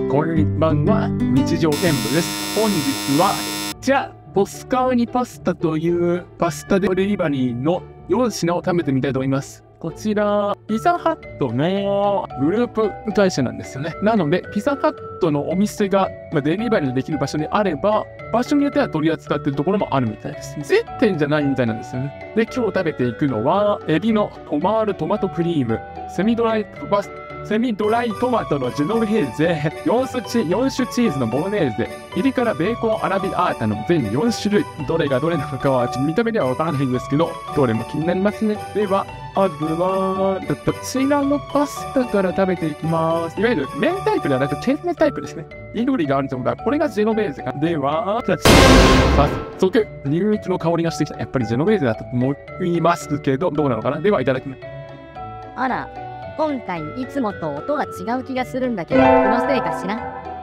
こんばんは、日常演舞です。本日は、トスカーニパスタというパスタデリバリーの4品を食べてみたいと思います。こちら、ピザハットのグループ会社なんですよね。なので、ピザハットのお店が、デリバリーできる場所にあれば、場所によっては取り扱っているところもあるみたいです。絶対じゃないみたいなんですよね。で、今日食べていくのは、エビのオマールトマトクリーム、セミドライトマトのジェノベーゼ、4種チーズのボロネーゼ、ピリ辛ベーコンアラビアータの全4種類。どれがどれなのかは見た目ではわからないんですけど、どれも気になりますね。では、まずは、こちらのパスタから食べていきます。いわゆる麺タイプではなく、甜麺タイプですね。緑があると思うから、これがジェノベーゼか。では、早速、ニンニクの香りがしてきた。やっぱりジェノベーゼだと思いますけど、どうなのかな。では、いただきます。 あら、今回いつもと音が違う気がするんだけど、気のせいかしら。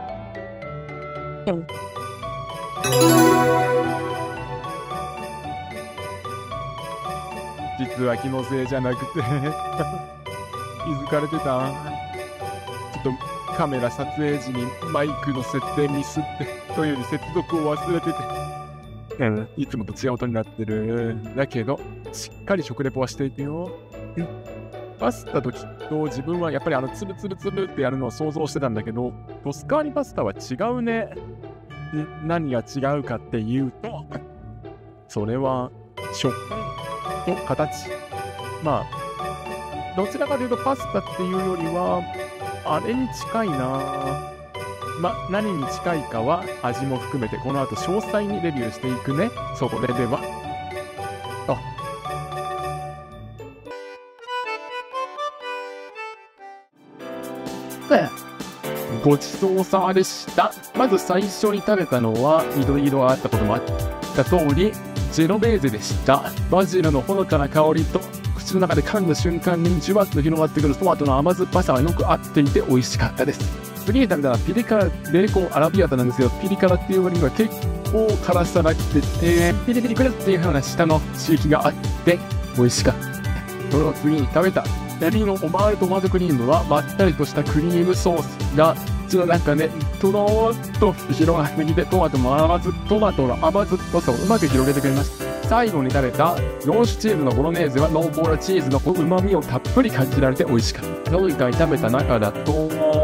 実は気のせいじゃなくて気づかれてた。ちょっとカメラ撮影時にマイクの設定ミスってというより接続を忘れてて、いつもと違う音になってる。だけどしっかり食レポはしていてよ。パスタときっと自分はやっぱりつぶつぶつぶってやるのを想像してたんだけど、トスカーニパスタは違うね。何が違うかっていうと、それは食感と形。どちらかというとパスタっていうよりはあれに近いな。何に近いかは味も含めてこの後詳細にレビューしていくね。それではごちそうさまでした。まず最初に食べたのは緑色があったこともあった通りジェノベーゼでした。バジルのほのかな香りと口の中で噛んだ瞬間にじゅわっと広がってくるトマトの甘酸っぱさがよく合っていて美味しかったです。次に食べたのはピリ辛ベーコンアラビアータなんですけど、ピリ辛っていう割には結構辛さがきてて、ピリピリくるっていうような舌の刺激があって美味しかった。その次に食べたエビのオマールトマトクリームはまったりとしたクリームソースが口の中でとろーっと広がってきて、トマトの甘酸っぱさをうまく広げてくれました。最後に食べた4種チーズのボロネーゼは濃厚なチーズの旨味をたっぷり感じられて美味しかった。今回食べた中だと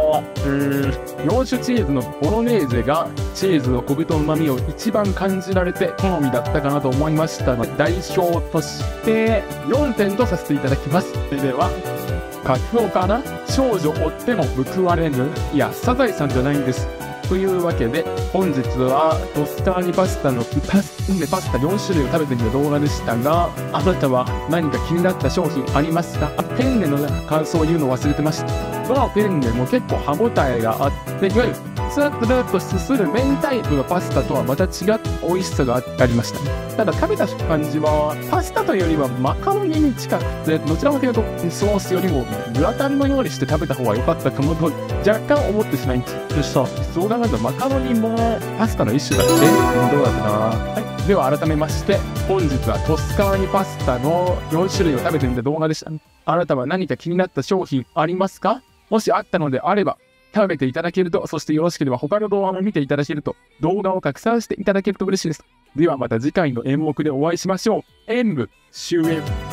4種チーズのボロネーゼがチーズのコクと旨味を一番感じられて好みだったかなと思いましたので、代表として4点とさせていただきます。それではカツオかな。少女追っても報われぬ。いや、サザエさんじゃないんです。というわけで本日はトスカーニパスタのパスタ4種類を食べてみる動画でしたが、あなたは何か気になった商品ありますか？ペンネの感想を言うの忘れてました。このペンネも結構歯ごたえがあって、いわゆるスラッとすする麺タイプのパスタとはまた違った美味しさがありました。ただ食べた感じはパスタというよりはマカロニに近くて、どちらかというとソースよりもグラタンのようにして食べた方が良かったかもと若干思ってしまいました。そう考えるとマカロニもパスタの一種だってどうだったな。はい、では改めまして本日はトスカーニパスタの4種類を食べてみた動画でした。あなたは何か気になった商品ありますか？もしあったのであれば食べていただけると、そしてよろしければ他の動画も見ていただけると、動画を拡散していただけると嬉しいです。ではまた次回の演目でお会いしましょう。演舞終演。